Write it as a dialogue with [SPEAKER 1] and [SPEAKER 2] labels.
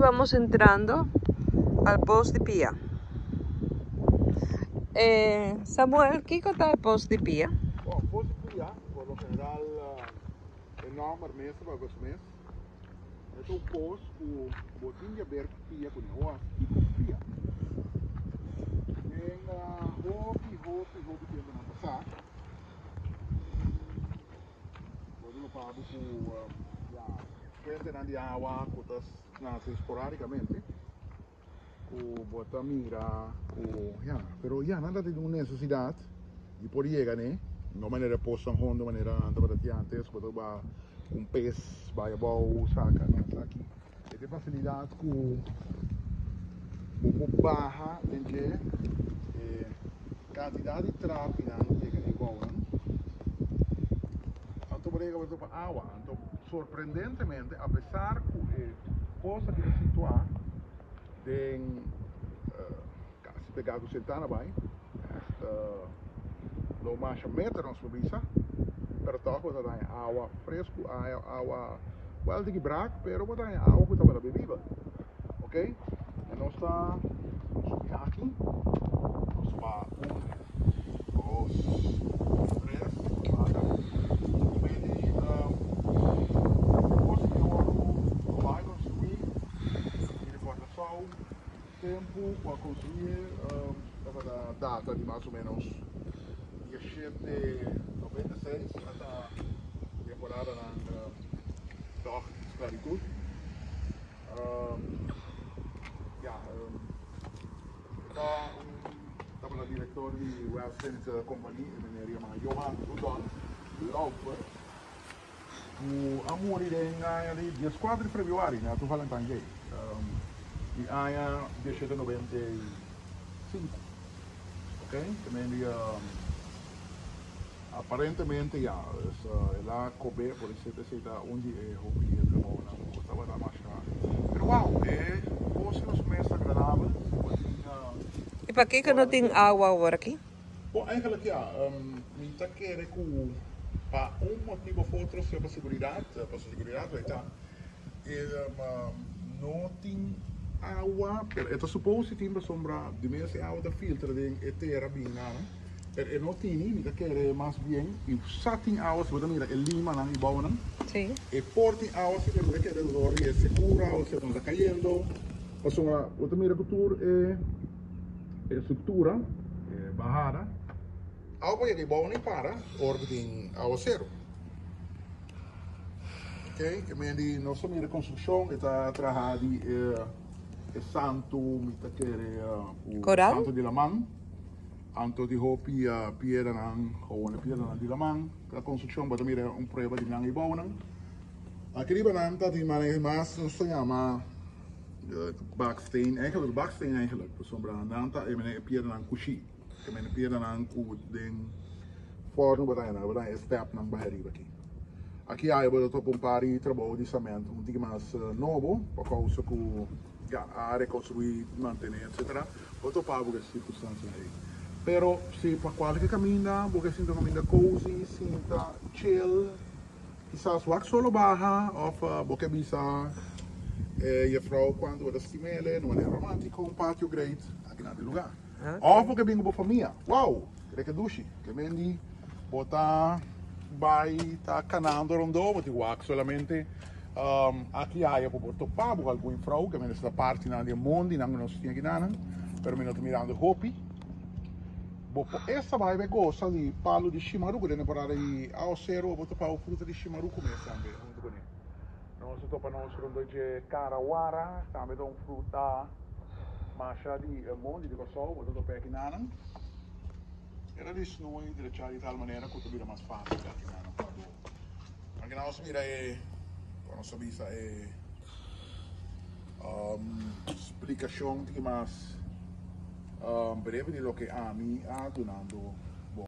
[SPEAKER 1] vamos entrando al post de Pia. Samuel, ¿qué conta el post de Pia?
[SPEAKER 2] Bom, post de Pia, por lo general, enorme mês para os meses. É um post com botinha aberta Pia com o e com Pia. Tem roupa tempo na passar. Quando eu pago com frente de água, cotas nasce esporadicamente. Com botar mira, pero nada de uma necessidade e por chegar, né? De maneira poção de maneira antes, quando vai com peixe, vai bom, saca, né? Aqui, tem facilidade com barra, entende? Quantidade de trapo não chega igual, né? Então por aí que para água, então surpreendentemente, apesar que coisa que se situa tem se pegar com sentana vai não mais meter nos bisa pero toch wat dan água fresco água wel de gebruik pero wat dan água que estava bebível, ok? E nós está aqui nós va dos três quatro vai construir ele forma sol tempo para construir a data de mais ou menos 1796 até a temporada na dag esclavitud. Estava na diretor de Western Company, meneer Johan Rudolf Lauper. O amor de dia 4 de februário, né? Tu Valentine Day. E aí, 1795. Ok? Também aparentemente ela cobre por isso que está onde é o cliente não estava na máscara. Mas uau, os meses agradáveis.
[SPEAKER 1] E para que não tem água agora aqui?
[SPEAKER 2] Bom, eigenlijk me está querendo que para motivo ou outro para segurança, vai estar. Não tem água, é suposto que tem sombra de mês água da filtra de etera bem, né? E não tem, me quer mais bem, e só tem água, se você mira, é lima na ibona.
[SPEAKER 1] Sim.
[SPEAKER 2] E por tem água, se você quer o dor é segura, ou se está caindo. Ou seja, você mira que tudo é estrutura, é barrada. Água que ibona para, orbe tem água zero. Ok? Que me não só mira construção, está trabalhado é santo, me quer o santo de la man. Anto di hopi piedra gewoon piedra di lamang la construcción va a tener un prueba de nang ibaunan aquí riba nanta die man mas so llama baksteen eigenlijk dus sombra nanta e mene piedra nang kushi que mene piedra nang ku den forno va a step nang bahari aqui há eu tô um pari trabalho de cimento um pouco mais novo por causa que a reconstruir manter etc outro pago que circunstâncias aí. Pero se para qualche cammina, porque sinta cammina cozy, sinta chill, quizás wax solo baja, of porque bisa je vrouw quando ada stimele, não é romântico, um pátio great, aqui naquele lugar. Of porque bingo por família, wow, que dushi, que mendi, bota, vai, tá canando rondou, bota wax solamente. Aqui há por porto pago algum vrouw, que mendi esta parte na de mondi, não nos tinha que nada, pero me não mirando hopi. Bom, essa vai ver gosta de palo de chimaru, que deve parar aí ao zero, vou topar o fruta de chimaru começa também, muito bonito. Nós topa nós rondo de carawara, também dá fruta macha de monte de coçol, vou topar aqui nana. Era de snow de deixar de tal maneira que tudo vira mais fácil aqui nana. Aqui nós mira para nossa visa explicação de mais breve de lo que a mí ha donado